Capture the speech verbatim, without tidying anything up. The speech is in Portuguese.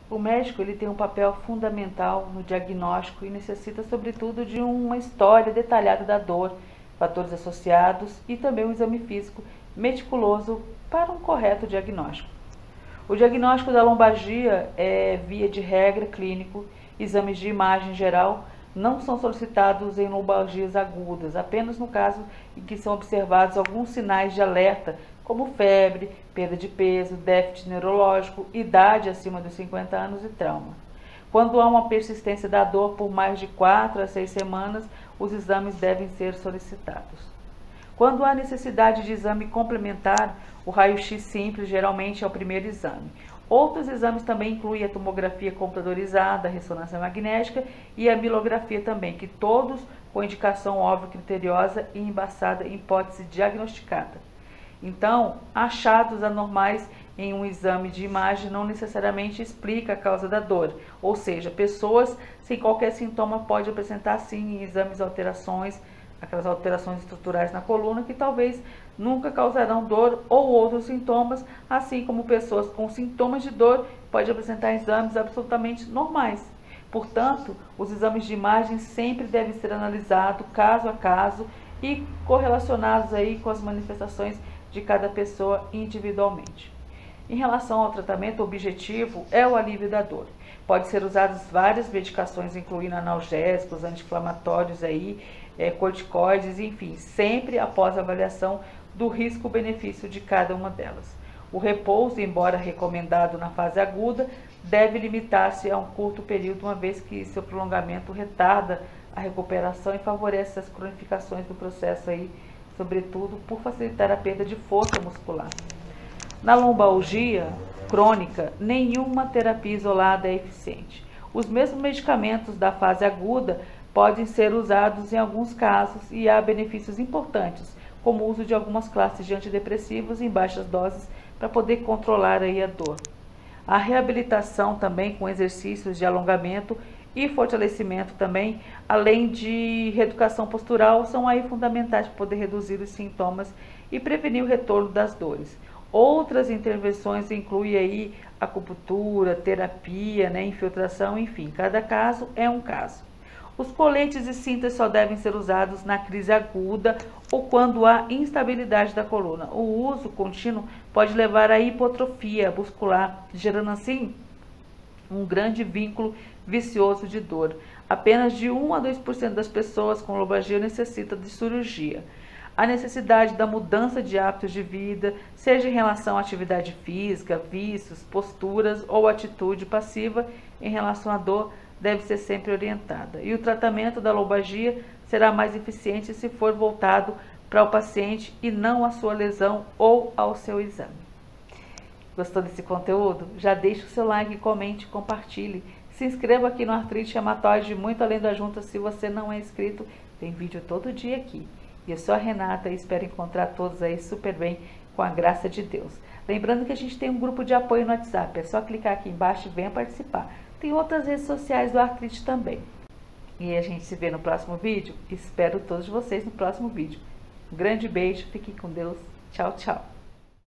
O médico ele tem um papel fundamental no diagnóstico e necessita, sobretudo, de uma história detalhada da dor, fatores associados e também um exame físico meticuloso para um correto diagnóstico. O diagnóstico da lombalgia é, via de regra, clínico. Exames de imagem geral não são solicitados em lombalgias agudas, apenas no caso em que são observados alguns sinais de alerta, como febre, perda de peso, déficit neurológico, idade acima dos cinquenta anos e trauma. Quando há uma persistência da dor por mais de quatro a seis semanas, os exames devem ser solicitados. Quando há necessidade de exame complementar, o raio-x simples geralmente é o primeiro exame. Outros exames também incluem a tomografia computadorizada, a ressonância magnética e a milografia também, que todos com indicação óbvia criteriosa e embasada em hipótese diagnosticada. Então, achados anormais em um exame de imagem não necessariamente explica a causa da dor, ou seja, pessoas sem qualquer sintoma podem apresentar sim em exames alterações, aquelas alterações estruturais na coluna que talvez nunca causarão dor ou outros sintomas, assim como pessoas com sintomas de dor podem apresentar exames absolutamente normais. Portanto, os exames de imagem sempre devem ser analisados caso a caso e correlacionados aí com as manifestações de cada pessoa individualmente. Em relação ao tratamento, o objetivo é o alívio da dor. Pode ser usadas várias medicações, incluindo analgésicos, anti-inflamatórios aí, é, corticoides, enfim, sempre após a avaliação do risco-benefício de cada uma delas. O repouso, embora recomendado na fase aguda, deve limitar-se a um curto período, uma vez que seu prolongamento retarda a recuperação e favorece as cronificações do processo aí, sobretudo por facilitar a perda de força muscular. Na lombalgia crônica, nenhuma terapia isolada é eficiente. Os mesmos medicamentos da fase aguda podem ser usados em alguns casos e há benefícios importantes, como o uso de algumas classes de antidepressivos em baixas doses para poder controlar aí a dor. A reabilitação também com exercícios de alongamento e fortalecimento também, além de reeducação postural, são aí fundamentais para poder reduzir os sintomas e prevenir o retorno das dores. Outras intervenções incluem aí acupuntura, terapia, né, infiltração, enfim, cada caso é um caso. Os coletes e cintas só devem ser usados na crise aguda ou quando há instabilidade da coluna. O uso contínuo pode levar à hipotrofia muscular, gerando assim um grande vínculo vicioso de dor. Apenas de um a dois por cento das pessoas com lombalgia necessitam de cirurgia. A necessidade da mudança de hábitos de vida, seja em relação à atividade física, vícios, posturas ou atitude passiva em relação à dor, deve ser sempre orientada. E o tratamento da lombalgia será mais eficiente se for voltado para o paciente e não à sua lesão ou ao seu exame. Gostou desse conteúdo? Já deixe o seu like, comente, compartilhe. Se inscreva aqui no Artrite Reumatoide Muito Além da Junta se você não é inscrito. Tem vídeo todo dia aqui. E eu sou a Renata e espero encontrar todos aí super bem com a graça de Deus. Lembrando que a gente tem um grupo de apoio no WhatsApp. É só clicar aqui embaixo e venha participar. Tem outras redes sociais do Artrite também. E a gente se vê no próximo vídeo. Espero todos vocês no próximo vídeo. Um grande beijo, fiquem com Deus. Tchau, tchau.